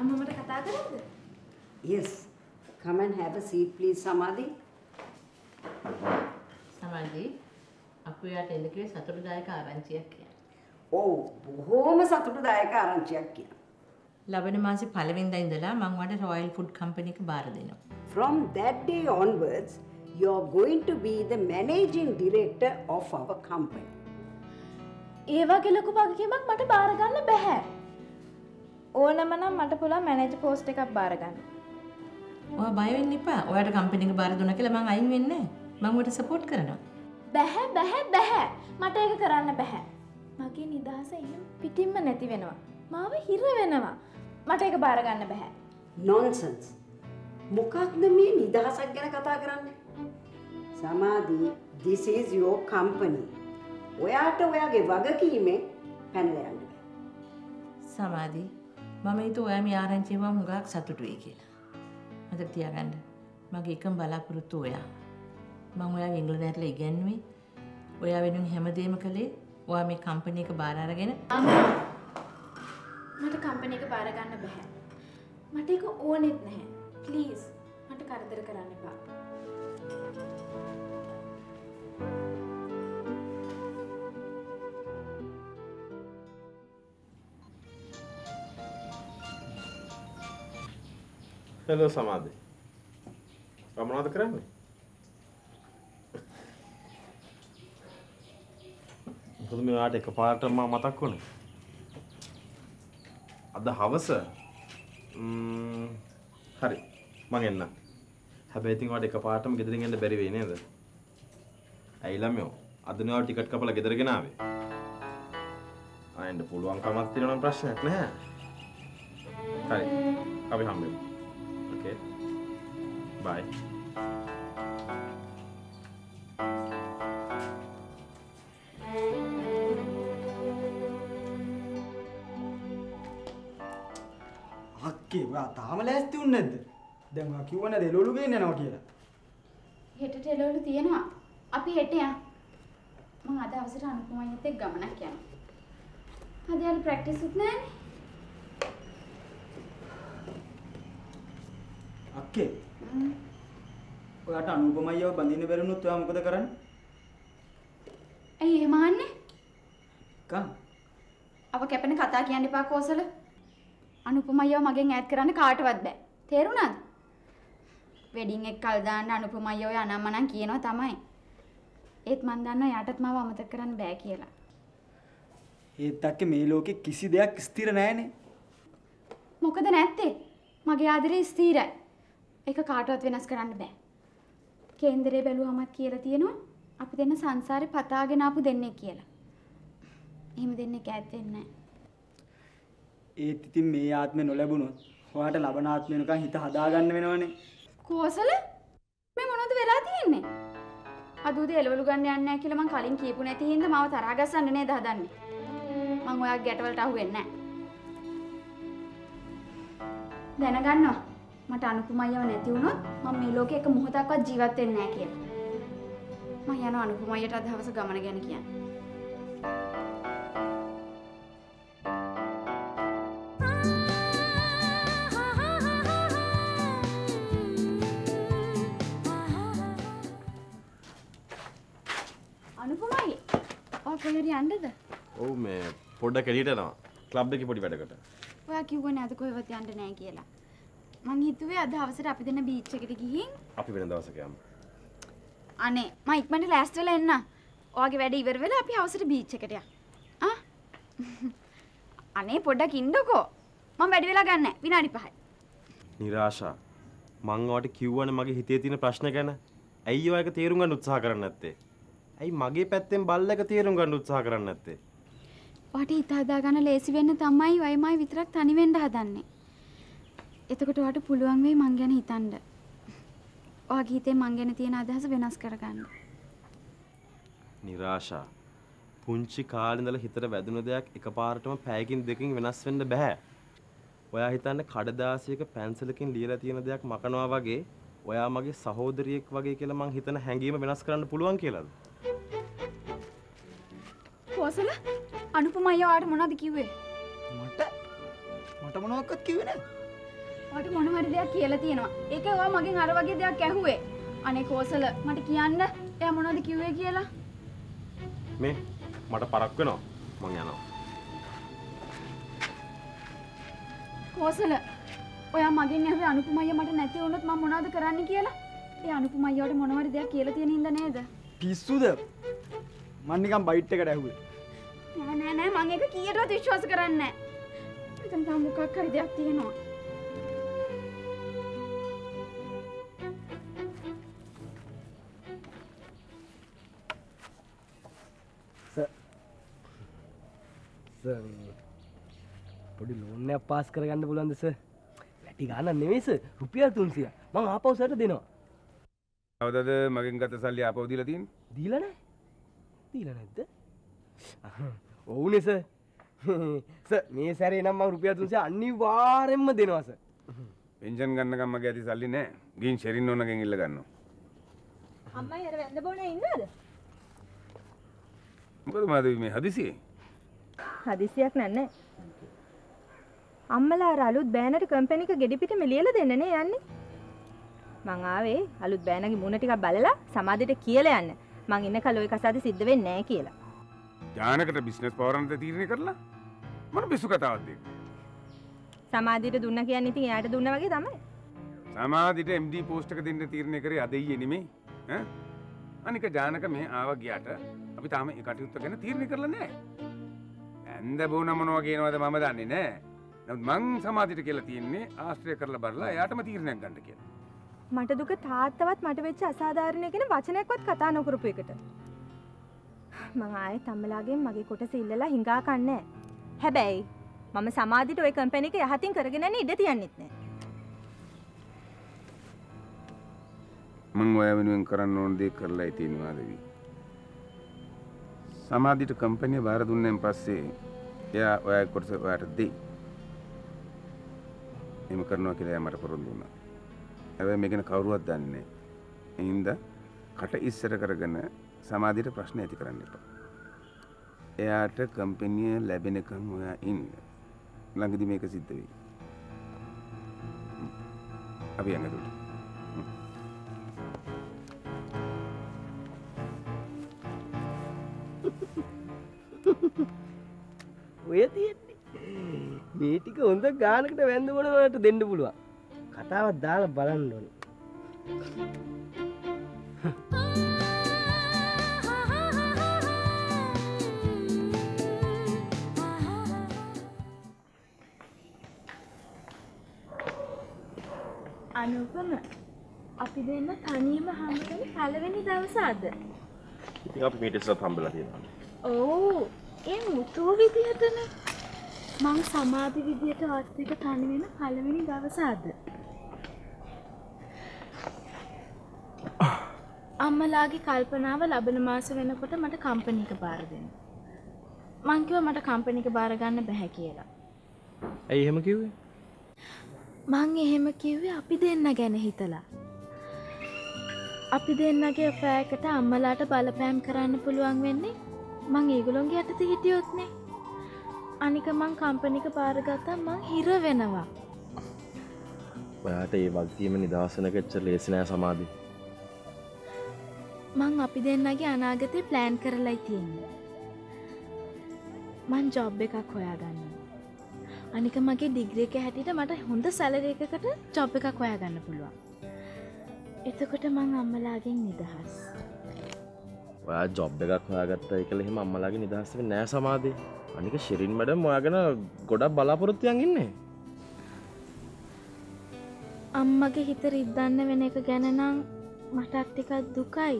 අම්මා මට කතා කරන්නද? Yes. Come and have a seat please Samadhi. Samadhi, අපු යාට එන්න කිව්වේ සතුටුදායක ආරංචියක් කියලා. ඔව් බොහොම සතුටුදායක ආරංචියක් කියලා. ලබන මාසේ පළවෙනිදා ඉඳලා මම වඩ රොයල් ෆුඩ් කම්පැනි එක බාර දෙනවා. From that day onwards you are going to be the managing director of our company. ඒ වගේ ලොකු වගකීමක් මට බාර ගන්න බෑ. ඕනම නම් මට පුළුවන් මැනේජර් පෝස්ට් එකක් බාර ගන්න. ඔයා බය වෙන්න එපා. ඔයාට කම්පැනි එක බාර දුන්නා කියලා මම අයින් වෙන්නේ නැහැ. මම ඔයාට සපෝට් කරනවා. බෑ. මට ඒක කරන්න බෑ. මගේ නිදහස එහෙම පිටින්ම නැති වෙනවා. මාව හිර වෙනවා. මට ඒක බාර ගන්න බෑ. Nonsense. මොකක්ද මේ නිදහසක් ගැන කතා කරන්නේ? Samadhi, this is your company. ඔයාට ඔයාගේ වගකීමෙන් පැනලා යන්න බෑ. Samadhi, මම හිතුවා ඔයා මේ ආරංචිව හුඟක් සතුටු වෙයි කියලා. මතක තියාගන්න. මගේ එකම බලාපොරොත්තු ඔයා. මම ඔයාව ඉංග්‍රීසි ඇටල ඉගෙනුවේ. ඔයා වෙනුවෙන් හැමදේම කළේ ඔයා මේ කම්පැනි එක බාර අරගෙන. මට කම්පැනි එක බාර ගන්න බෑ. මට ඒක ඕනෙත් නැහැ. ප්ලීස් මට කරදර කරන්න එපා. Hello Samadhi. මොනවද කරන්නේ? මොකද මේ ඔයාට එකපාරට මම මතක් වුණේ. අද හවස හරි මං එන්න. හැබැයි ඉතින් ඔයාට එකපාරටම ගෙදරින් එන්න බැරි වෙයි නේද? ඇයි ළමයෝ? අද නේ ඔයා ටිකට් කපලා ගෙදර ගෙනාවේ. ආයෙත් පුළුවන් කමක් තියෙනවා නම් ප්‍රශ්නයක් නැහැ. හරි. අපි හම්බෙමු. Okay. Bye. අක්කේ ඔයා තාම ලෑස්ති වුනේ නැද්ද? දැන් ඔයා කිව්වනේ දෙලොලු ගේන්න යනවා කියලා. හෙටට එළවලු තියෙනවා. අපි හෙට යමු. මම අද අවසර අනුපමයිත් එක්ක ගමනක් යනවා. අද යාළු ප්‍රැක්ටිස් උත් නැහැනේ. අක්කේ. ඔයාට අනුපමයියව බඳින්න බැරිුණොත් ඔයා මොකද කරන්නේ? ඇයි එහෙම අහන්නේ? කම්. අප කැපෙන කතා කියන්න එපා කෝසල. අනුපමයියව මගෙන් ඈත් කරන්න කාටවත් බෑ. තේරුණාද? වෙඩින් එක කල් දාන්න අනුපමයියව අනම්මනම් කියනවා තමයි. ඒත් මන් දන්නවා යාටත් මාව අමතක කරන්න බෑ කියලා. ඒත් අක්කේ මේ ලෝකේ කිසි දෙයක් ස්ථිර නැහැනේ. මොකද නැත්තේ? මගේ ආදරේ ස්ථිරයි. ඒක කාටවත් වෙනස් කරන්න බෑ. කේන්දරේ බැලුවමත් කියලා තියෙනවා අපි දෙන්න සංසාරේ පතාගෙන ආපු දෙන්නේ කියලා. එහෙම දෙන්නේ ඈත් වෙන්නේ නැහැ. ඒත් ඉතින් මේ ආත්මේ නොලැබුණොත් ඔයාට ලබන ආත්මේ වෙනකන් හිත හදාගන්න වෙනවනේ. කෝසල මේ මොනවද වෙලා තියෙන්නේ? අද උදේ එළවලු ගන්න යන්නේ නැහැ කියලා මං කලින් කියපු නැති හින්දා මාව තරහා ගස්සන්න නේද හදන්නේ. මං ඔයාගේ ගැටවලට අහු වෙන්නේ නැහැ. දැනගන්නවා මට අනුපමයියව නැති වුණොත් මම මේ ලෝකේ එක මොහොතක්වත් ජීවත් වෙන්නේ නැහැ කියලා. මම යනවා අනුපමයියට අද හවස ගමන ගැන කියන්න. අනුපමයි ඔය කොහෙද යන්නද? ඔව් මේ පොඩ්ඩක් එළියට යනවා. ක්ලබ් එකේ පොඩි වැඩකට. ඔයා කිව්වනේ අද කොහෙවත් යන්න නැහැ කියලා. මං හිතුවේ අද හවසට අපි දෙන්න බීච් එකට ගිහින් අපි වෙන දවසක යමු. අනේ මම ඉක්මනට ලෑස්ති වෙලා එන්න. ඔයාගේ වැඩ ඉවර වෙලා අපි හවසට බීච් එකට යමු. අනේ පොඩ්ඩක් ඉන්නකෝ. මම වැඩි වෙලා ගන්න නැහැ. විනාඩි 5යි. නිරාෂා මං ඔයාට කිව්වනේ මගේ හිතේ තියෙන ප්‍රශ්න ගැන. ඇයි ඔයා ඒක තේරුම් ගන්න උත්සාහ කරන්නේ නැත්තේ? ඇයි මගේ පැත්තෙන් බල්ලක තේරුම් ගන්න උත්සාහ කරන්නේ නැත්තේ? ඔයාට හිත හදා ගන්න ලේසි වෙන්න තමයි වයිමයි විතරක් තනි වෙන්න හදන්නේ. එතකොට ඔයාට පුළුවන් වෙයි මං ගැන හිතන්න. ඔයාගේ හිතේ මං ගැන තියෙන අදහස වෙනස් කරගන්න. නිරාෂා පුංචි කාලේ ඉඳලා හිතට වැදුන දෙයක් එකපාරටම පැයකින් දෙකකින් වෙනස් වෙන්න බෑ. ඔයා හිතන්නේ කඩදාසියක පැන්සලකින් ලියලා තියෙන දෙයක් මකනවා වගේ ඔයා මගේ සහෝදරියෙක් වගේ කියලා මං හිතන හැඟීම වෙනස් කරන්න පුළුවන් කියලාද? කොසල අනුපමයි ඔයාට මොනවද කිව්වේ? මට මොනවක්වත් කිව්වේ නැහැ. ඔයාට මොන හරි දෙයක් කියලා තියෙනවා. ඒකේ ඔයා මගෙන් අර වගේ දෙයක් ඇහුවේ. අනේ කෝසල මට කියන්න එයා මොනවද කිව්වේ කියලා. මේ මට පරක් වෙනවා. මං යනවා. කෝසල ඔයා මගෙන් ඇහුවේ අනුපම අයියා මට නැති වුණොත් මම මොනවද කරන්න කියලා. ඒ අනුපම අයියාට මොන හරි දෙයක් කියලා තියෙන හින්දා නේද? පිස්සුද? මං නිකන් බයිට් එකට ඇහුවේ. නෑ මං ඒක කීයටවත් විශ්වාස කරන්නේ නෑ. මෙතන තව මොකක් හරි දෙයක් තියෙනවා. පොඩි ලෝන් එකක් පාස් කරගන්න පුළුවන්ද සර්? වැටි ගන්න නෙමෙයි සර්. රුපියල් 300ක්. මං ආපහු සර්ට දෙනවා. කවදද මගෙන් ගත්ත සල්ලි ආපහු දීලා තියෙන්නේ? දීලා නැහැ. දීලා නැද්ද? ඔව්නේ සර්. සර් මේ සැරේ නම් මං රුපියල් 300 අනිවාර්යෙන්ම දෙනවා සර්. පෙන්ෂන් ගන්නකම් මගේ ඇති සල්ලි නැහැ. ගිහින් ෂෙරින් ඕනගෙන් ඉල්ල ගන්නවා. අම්මයි අර වැඳ බොනේ ඉන්නද? මොකද මාදවි මේ හදිසියේ? හදිසියක් නෑ. අම්මලා අර අලුත් බෑනර් කම්පැනි එක ගෙඩි පිටම ලියලා දෙන්න නේ යන්නේ. මං ආවේ අලුත් බෑනර්ගේ මුණ ටිකක් බලලා සමාධියට කියලා යන්න. මං ඉන්න කල ඔය කසාද සිද්ධ වෙන්නේ නැහැ කියලා. ජානකට බිස්නස් පවරන්ට තීරණය කරලා මොන පිස්සු කතාවක්ද ඒක? සමාධියට දුන්න කියන්නේ ඉතින් එයාට දුන්නා වගේ තමයි. සමාධියට MD පෝස්ට් එක දෙන්න තීරණය කරේ අද ඊයේ නෙමෙයි. ඈ? අනික ජානක මේ ආවා ගියාට අපි තාම ඒ කටයුත්ත ගැන තීරණය කරලා නැහැ. ඇඳ බොන මොනවා කියනවද මම දන්නේ නැහැ. නමුත් මං සමාධියට කියලා තියෙන්නේ ආශ්‍රය කරලා බලලා එයාටම තීරණයක් ගන්න කියලා. මට දුක තාත්තවත් මට වෙච්ච අසාධාරණ කියන වචනයක්වත් කතා නොකරපු එකට. මං ආයෙත් අම්මලාගෙන් මගේ කොටස ඉල්ලලා හිඟා කන්නේ නැහැ. හැබැයි මම සමාධියට ওই කම්පැනි එක යහතින් කරගෙන යන්න ඉඩ තියන්නෙත් නැහැ. මං ඔය වෙනුවෙන් කරන්න ඕන දේ කරලා තියෙනවා දෙවි. සමාධියට කම්පැනි බාර දුන්නාන් පස්සේ එයා ඔය කොටස ඔයාට දෙයි. එහෙම කරනවා කියලා එයා මට පොරොන්දු වුණා. හැබැයි මේක ගැන කවුරුවත් දන්නේ නැහැ. ඒ හින්දා කට ඉස්සර කරගෙන සමාධියට ප්‍රශ්න ඇති කරන්න එපා. එයාට කම්පැනි ලැබෙනකන් ඔයා ඉන්න. ළඟදී මේක සිද්ධ වෙයි. අපි යන්නේ. ඔය තියෙන්නේ. මේ ටික හොඳ ගානකට වැඳ මොනවට දෙන්න පුළුවන්. කතාවක් දාලා බලන්න ඕනේ. අනුපම අපි දෙන්න තනියම හම්බුනේ පළවෙනි දවස අද. ඉතින් අපි මීට ඉස්සරත් හම්බෙලා තියෙනවා. ඕ ඒ මුතු විදිහටනේ. මං සමාධි විදියට වත් එක තනි වෙන පළවෙනි දවස අද. අම්මලාගේ කල්පනාව ලබන මාස වෙනකොට මට කම්පැනි එක බාර දෙන්න. මං කිව්වා මට කම්පැනි එක බාර ගන්න බෑ කියලා. ඇයි එහෙම කිව්වේ? මං එහෙම කිව්වේ අපි දෙන්න ගැන හිතලා. අපි දෙන්නගේ affair එකට අම්මලාට බලපෑම් කරන්න පුළුවන් වෙන්නේ මං ඒගොල්ලෝගේ යටතේ හිටියොත්නේ. අනික මං කම්පැනි එක බාරගත්තා මං හිර වෙනවා. ඔයාට ඒ වගකීම නිදහසන කෙච්ච ලේසි නෑ සමාධි. මං අපි දෙන්නගේ අනාගතේ ප්ලෑන් කරලා තියෙන්නේ. මං ජොබ් එකක් හොයාගන්නවා. අනික මගේ ඩිග්‍රී එක හැටියට මට හොඳ සැලරි එකකට ජොබ් එකක් හොයාගන්න පුළුවන්. එතකොට මං අම්මලාගෙන් නිදහස්. ඔයා ජොබ් එකක් හොයාගත්තා කියලා එහෙම අම්මලාගේ නිදහස් වෙන්නේ නෑ සමාධි. අනික ශිරින් මැඩම් ඔයා ගැන ගොඩක් බලාපොරොත්තුයන් ඉන්නේ. අම්මගේ හිත රිද්දන්න වෙන එක ගැන නම් මටත් ටිකක් දුකයි.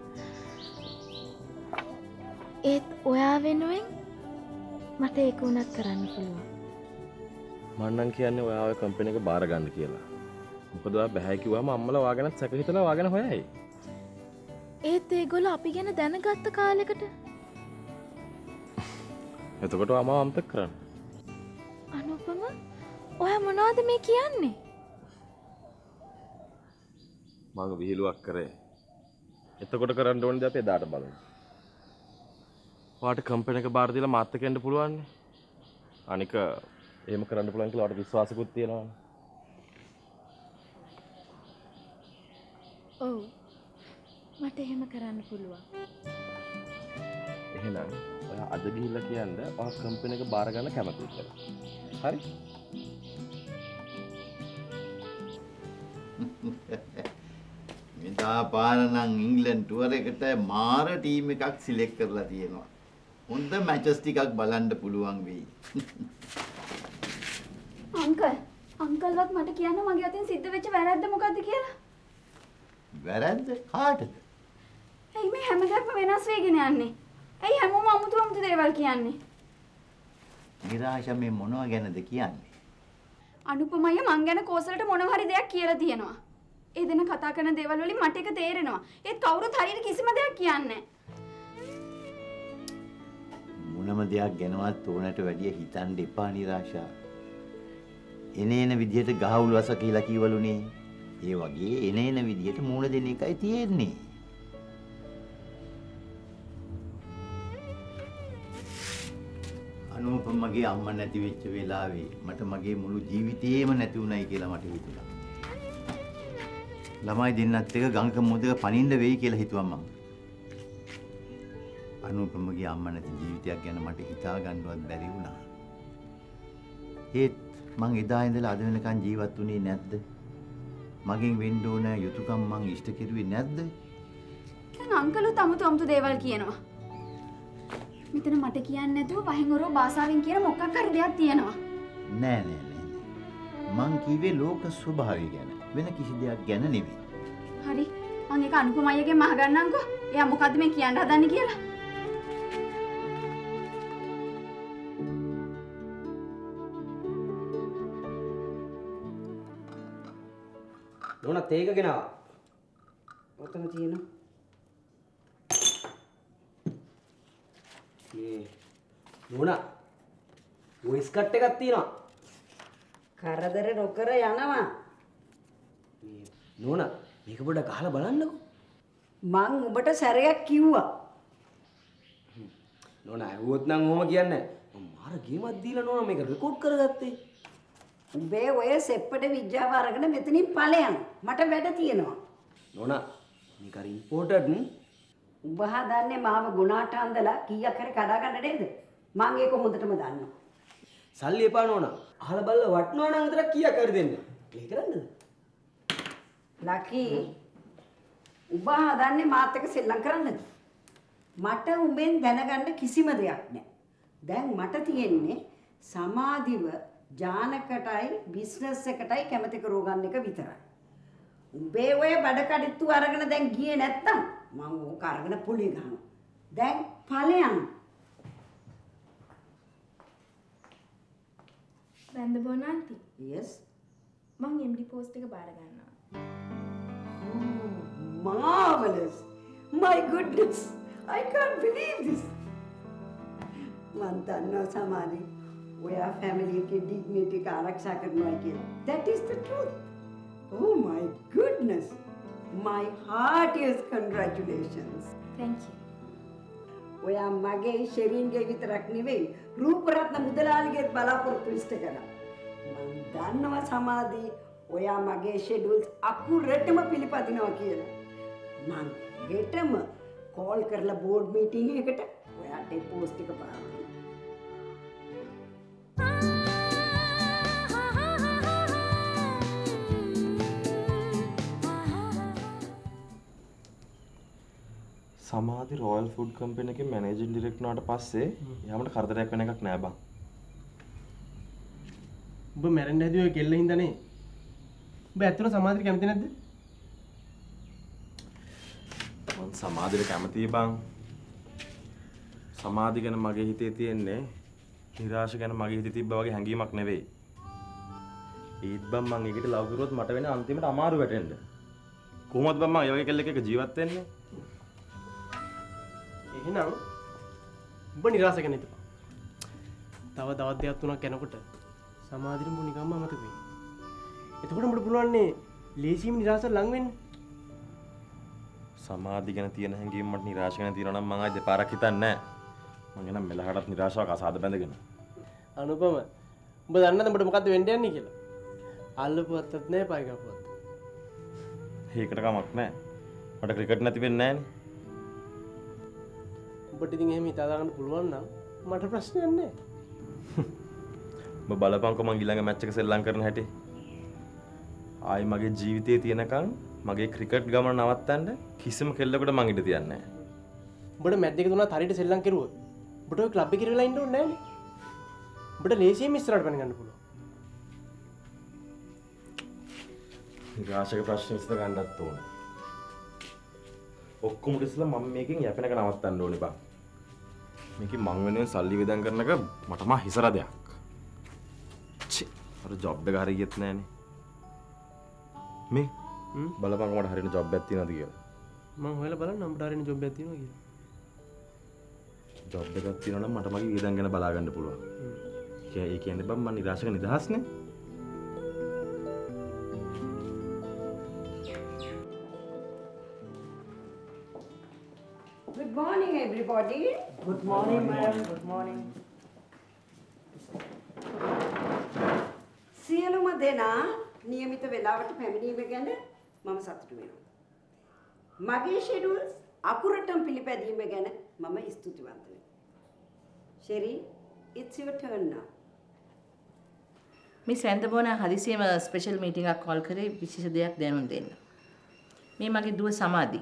ඒත් ඔයා වෙනුවෙන් මට ඒක උනත් කරන්න පුළුවන්. මම නම් කියන්නේ ඔයා ඔය කම්පැනි එක බාර ගන්න කියලා. මොකද ඔයා බෑ කිව්වම අම්මලා ඔයා ගැනත් සැක හිතලා ඔයා ගැන හොයයි. ඒත් ඒගොල්ලෝ අපි ගැන දැනගත්ත කාලෙකට එතකොට අම්මව අමතක කරන්න. අනුපම ඔයා මොනවද මේ කියන්නේ? මම විහිළුවක් කරේ. එතකොට කරන්න ඕනේ දේ අපි එදාට බලමු. ඔයාට කම්පැනි එක බාර දීලා මාත් එක්ක එන්න පුළුවන් නේ. අනික එහෙම කරන්න පුළුවන් කියලා ඔයාට විශ්වාසකුත් තියෙනවනේ. ඔව්. මට එහෙම කරන්න පුළුවන්. එහෙනම් ඔයා අද ගිහිල්ලා කියන්න ඔයා කම්පැනි එක බාර ගන්න කැමතිද කියලා. හරි? මෙදා පාර නම් ඉංග්ලන්ඩ් ටුවර් එකට මාර ටීම් එකක් සිලෙක්ට් කරලා තියෙනවා. හොඳ මැචස් ටිකක් බලන්න පුළුවන් වෙයි. අංකල්වත් මට කියන්න මගේ අතින් සිද්ධ වෙච්ච වැරද්ද මොකද්ද කියලා. වැරද්ද කාටද? ඇයි මේ හැමදාම වෙනස් වෙගෙන යන්නේ? ඇයි හැමෝම අමුතු දේවල් කියන්නේ? නිරාශා මේ මොනවා ගැනද කියන්නේ? අනුපමය මං ගැන කෝසලට මොනව හරි දෙයක් කියලා තියෙනවා. ඒ දෙන කතා කරන දේවල් වලින් මට ඒක තේරෙනවා. ඒත් කවුරුත් හරියට කිසිම දෙයක් කියන්නේ මොනම දෙයක් ගැනවත් ඕනට වැඩිය හිතන්න එපා නිරාශා. එනේන විදිහට ගහවුල් වස කියලා කිවලුනේ. ඒ වගේ එනේන විදිහට මූණ දෙන එකයි තියෙන්නේ. අනුපමගේ අම්මා නැති වෙච්ච වෙලාවේ මට මගේ මුළු ජීවිතේම නැති වුණයි කියලා මට හිතුණා. ළමයි දෙන්නත් එක ගංගක මුදක පනින්න වෙයි කියලා හිතුවා මම. අනුපමගේ අම්මා නැති ජීවිතයක් ගැන මට හිතා ගන්නවත් බැරි වුණා. ඒත් මං එදා ඉඳලා අද වෙනකන් ජීවත් වුණේ නැද්ද? මගෙන් වෙන්න ඕන යුතුයකම් මං ඉෂ්ට කෙරුවේ නැද්ද? දැන් අංකලුත් අමුතු දේවල් කියනවා. මෙතන මට කියන්නේ නැතුව වහින්වරෝ භාෂාවෙන් කියන මොකක් හරි දෙයක් තියෙනවා. නෑ. මං කිව්වේ ලෝක ස්වභාවය ගැන. වෙන කිසි දෙයක් ගැන නෙවෙයි. හරි. මං ඒක අනුපමයියගෙන් අහගන්නම්කෝ. එයා මොකද්ද මේ කියන්න හදන්නේ කියලා. නෝනා තේක ගෙනාවා. ඔතන තියෙනවා. නෝනා වොයිස් කට් එකක් තියෙනවා. කරදර නොකර යනවා. නෝනා මේක පොඩ්ඩක් අහලා බලන්නකෝ. මං ඔබට සැරයක් කිව්වා. නෝනා ඇහුවොත් නම් ඔහොම කියන්නේ නැහැ. මම මාර ගේමක් දීලා නෝනා මේක රෙකෝඩ් කරගත්තේ. උඹේ ඔය සෙප්පට විද්‍යාව අරගෙන මෙතනින් ඵලයන්. මට වැඩ තියෙනවා. නෝනා මේක හරි ඉම්පෝටන්ට්. උඹ හදන්නේ මාව ගුණාට අන්දලා කීයක් හරි කඩා ගන්න නේද? මං ඒක හොඳටම දන්නවා. සල්ලි එපා නෝනා. අහලා බලලා වටනවා නම් විතරක් කීයක් හරි දෙන්න. ඒ කරන්නද? ලකි උඹ හදන්නේ මාත් එක්ක සෙල්ලම් කරන්නද? මට උඹෙන් දැනගන්න කිසිම දෙයක් නැහැ. දැන් මට තියෙන්නේ සමාධිව ජානකටයි බිස්නස් එකටයි කැමති කරෝගන්න එක විතරයි. උඹේ ඔය බඩ කඩਿੱතු අරගෙන දැන් ගියේ නැත්තම් මම ඕක අරගෙන පොලේ ගහනවා. දැන් ඵලයන්. වැන්ද බොනාන්ති. yes. මං MD post එක බාර ගන්නවා. Oh, marvelous. My goodness. I can't believe this. මන් දන්නවා සමාධි. ඔයා family එකේ dignity එක ආරක්ෂා කරනවා කියලා. That is the truth. Oh my goodness. My heartiest congratulations. Thank you. ඔයා මගේ ෂෙරින්ගේ විතරක් නෙවෙයි රූපරත්න මුදලාලිගේ බලාපොරොත්තු ඉෂ්ට කරා. මම දන්නවා සමාධි ඔයා මගේ ෂෙඩියුල්ස් අකුරටම පිළිපදිනවා කියලා. මම හෙටම කෝල් කරලා බෝඩ් මීටින් එකකට ඔයාට ඒ පෝස්ට් එක පාවා. සමාධි රොයල් ෆුඩ් කම්පැනි එකේ මැනේජින් ඩිරෙක්ටර් වුණාට පස්සේ යාමට කරදරයක් වෙන එකක් නෑ බං. උඹ මැරෙන්න හැදුවේ කෙල්ල හින්දානේ. උඹ ඇත්තට සමාධියට කැමති නැද්ද? මං සමාධියට කැමතියි බං. සමාධි ගැන මගේ හිතේ තියෙන්නේ නිරාශ ගැන මගේ හිතේ තිබ්බා වගේ හැඟීමක් නෙවෙයි. ඒත් බං මං ඒකට ලව් කරුවොත් මට වෙන අන්තිමට අමාරු වැටෙන්න. කොහොමද බං මං ඒ වගේ කෙල්ලෙක් එක්ක ජීවත් වෙන්නේ? එහෙනම් උඹ නිරාශ වෙන්න එපා. තව දවස් දෙකක් තුනක් යනකොට සමාධියට උඹ නිකම්ම අමතක වෙයි. එතකොට උඹට පුළුවන් නේ ලේසියෙන් නිරාශ ලඟ වෙන්න. සමාධි ගැන තියෙන හැඟීම් මට නිරාශ ගැන තියෙනවා නම් මං ආයෙ දෙපාරක් හිතන්නේ නැහැ. මං එනම් මෙලහටත් නිරාශාවක් අසාද බැඳගෙන. අනුපම උඹ දන්නද උඹට මොකද්ද වෙන්න යන්නේ කියලා? අල්ලපුවත්තත් නැහැ පයි කපුවත්. ඒකට කමක් නැහැ. මට ක්‍රිකට් නැති වෙන්නේ නැහැ නේ. ඔබට ඉතින් එහෙම හිතා ගන්න පුළුවන් නම් මට ප්‍රශ්නයක් නැහැ. ඔබ බලපංකො මං ඊළඟ මැච් එක සෙල්ලම් කරන හැටි. ආයි මගේ ජීවිතේ තියෙනකන් මගේ ක්‍රිකට් ගමන නවත්තන්න කිසිම කෙල්ලෙකුට මං ඉඩ තියන්නේ නැහැ. ඔබට මැච් දෙක තුනක් හරියට සෙල්ලම් කරුවොත් ඔබට ඔය ක්ලබ් එකේ ඉරලා ඉන්න ඕනේ නැහැ නේ. ඔබට ලේසියෙන් ඉස්සරහට පැන ගන්න පුළුවන්. නිරාශක ප්‍රශ්න විසඳ ගන්නත් ඕනේ. ඔක්කොම ඉස්සලා මම මේකෙන් යැපෙනක නවත්තන්න ඕනේ බං. මේකේ මං වෙනුවෙන් සල්ලි වියදම් කරන එක මට මා හිසරදයක්. චි අර ජොබ් එක හරියට නැහනේ. මේ බලපං මට හරියට ජොබ් එකක් තියෙනවද කියලා. මම හොයලා බලන්න අපිට හරියට ජොබ් එකක් තියෙනවා කියලා. ජොබ් එකක් තියෙනවා නම් මට මගේ වියදම් ගැන බලා ගන්න පුළුවන්. ඒ කියන්නේ බං මම නිරාශක නිදහස්නේ. Good morning, everybody. Good morning, madam. Good morning. සියලුම දෙනා નિયમિત වේලාවට පැමිණීම ගැන මම සතුටු වෙනවා. මගේ ෂෙඩියුල්ස් අකුරටම පිළිපැදීම ගැන මම ස්තුතිවන්ත වෙනවා. Sherry, it's your turn now. මේ සැන්දබෝන හදිසියෙම ස්පෙෂල් මීටින් එකක් කෝල් කරේ විශේෂ දෙයක් දැනුම් දෙන්න. මේ මගේ දුව සමාධි.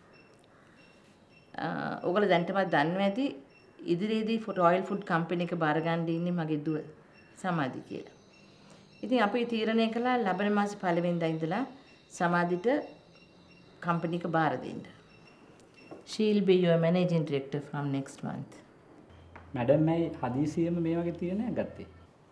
ඔයගොල්ලෝ දැන්ටමත් දන්නවා ඇති ඉදිරියේදී රොයල් ෆුඩ් කම්පැනි එක බාර ගන්න ඉන්නේ මගේ දුව සමාධි කියලා. ඉතින් අපි තීරණය කළා ලබන මාසේ පළවෙනිදා ඉඳලා සමාධිට කම්පැනි එක බාර දෙන්න. She will be your managing director from next month. Madam මේ හදිසියෙම මේ වගේ තීරණයක් ගත්තේ.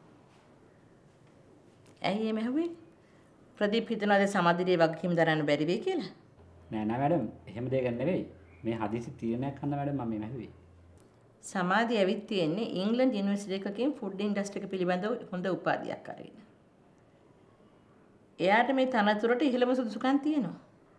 ඇයි එහෙම ඇහුවේ? ප්‍රදීප් හිතනවාද සමාධියේ වගකීම් දරන්න බැරි වෙයි කියලා? නෑ මැඩම් එහෙම දෙයක් නෙවෙයි. මේ හදිසි තීරණයක් ගන්න මැඩම් මම මේ ඇහුවේ. සමාධිය ඇවිත් තියෙන්නේ ඉංග්ලන්ඩ් යුනිවර්සිටි එකකින් ෆුඩ් ඉන්ඩස්ට්‍රි එක පිළිබඳව හොඳ උපාධියක් අරගෙන. එයාට මේ තනතුරට ඉහළම සුදුසුකම් තියෙනවා.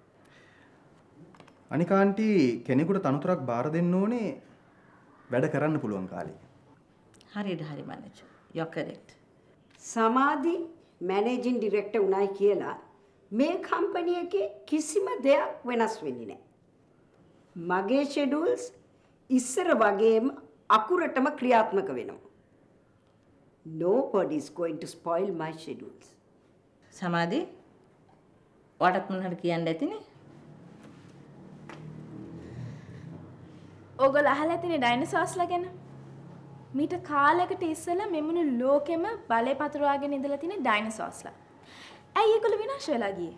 අනික ආන්ටි කෙනෙකුට තනතුරක් බාර දෙන්න ඕනේ වැඩ කරන්න පුළුවන් කාලේ. හරියට හරි manager. You are correct. Samadhi managing director උනායි කියලා මේ කම්පැනි එකේ කිසිම දෙයක් වෙනස් වෙන්නේ නැහැ. මගේ ෂෙඩියුල්ස් ඉස්සර වගේම අකුරටම ක්‍රියාත්මක වෙනවා. Nobody is going to spoil my schedules. සමාධි ඔයාලට මොනවද කියන්න ඇතිනේ? ඕගොල්ලෝ අහලා ඇතිනේ ඩයිනෝසර්ස්ලා ගැන? මීට කාලයකට ඉස්සෙල්ලා මෙමුණු ලෝකෙම බලේ පතුරවාගෙන ඉඳලා තියෙන ඩයිනෝසර්ස්ලා. ඇයි ඒගොල්ලෝ විනාශ වෙලා ගියේ?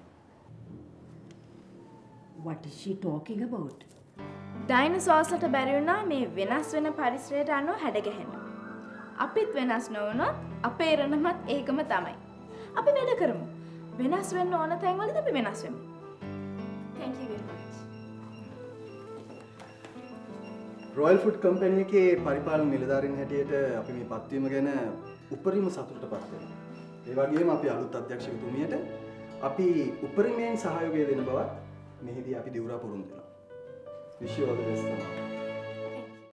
What is she talking about? ඩයිනෝසර්ස්ලට බැරි වුණා මේ වෙනස් වෙන පරිසරයට අනුව හැඩගැහෙන්න. අපිත් වෙනස් නොවුනොත් අපේ ඉරණමත් ඒකම තමයි. අපි වැඩ කරමු. වෙනස් වෙන්න ඕන තැන්වලදී අපි වෙනස් වෙමු. Thank you very much. Royal food company එකේ පරිපාලන නිලධාරීන් හැටියට අපි මේ පත්වීම ගැන උපරිම සතුටටපත් වෙනවා. ඒ වගේම අපි අලුත් අධ්‍යක්ෂකතුමියට අපි උපරිමයෙන් සහයෝගය දෙන බවත් මෙහිදී අපි දිවුරා පුරුදු වෙනවා. Wish you all the best.